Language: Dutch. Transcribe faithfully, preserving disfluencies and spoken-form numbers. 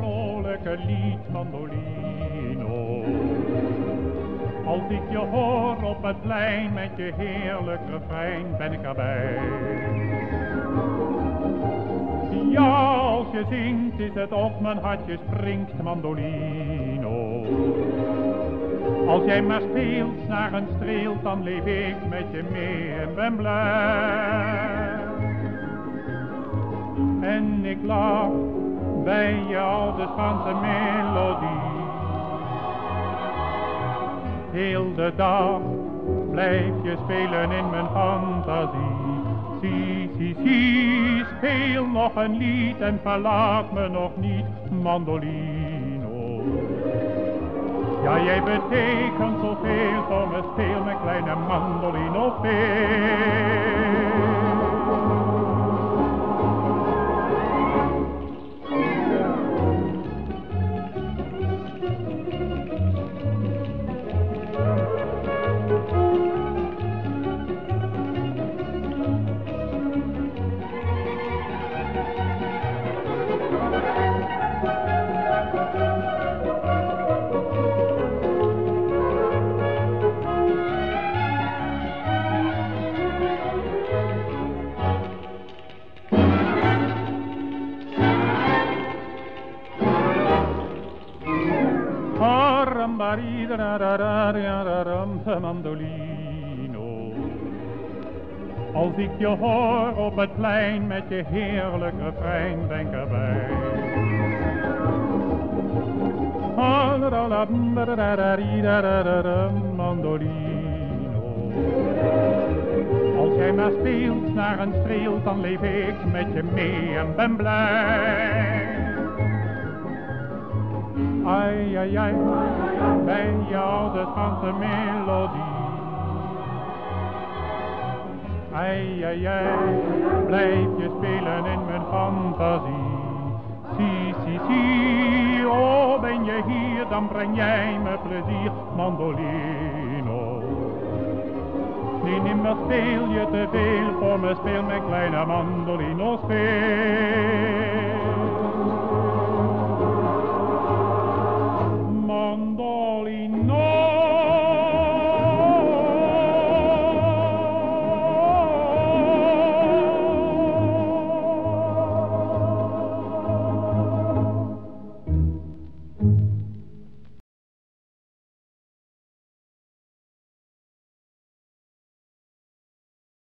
vrolijke lied, mandolino. Als ik je hoor op het plein met je heerlijk refrein, ben ik erbij. Ja, als je zingt is het op mijn hartje springt, mandolino. Als jij maar speelt naar een streelt, dan leef ik met je mee en ben blij. En ik lach bij je oude Spaanse melodie. Heel de dag blijf je spelen in mijn fantasie. Zie, zie, zie, speel nog een lied en verlaat me nog niet, mandolino. Ja, jij betekent zoveel voor me, speel mijn kleine mandolino veel. Mandolino. Als ik je hoor op het plein met je heerlijk refrein, denk erbij. Mandolino. Als jij maar speelt naar een streelt, dan leef ik met je mee en ben blij. Ai, ai, ai, bij jou de Spaanse melodie. Ai, ai, ai, blijf je spelen in mijn fantasie. Zie, zie, zie, oh ben je hier, dan breng jij me plezier, mandolino. Nee, nimmer speel je te veel voor me, speel mijn kleine mandolino, speel.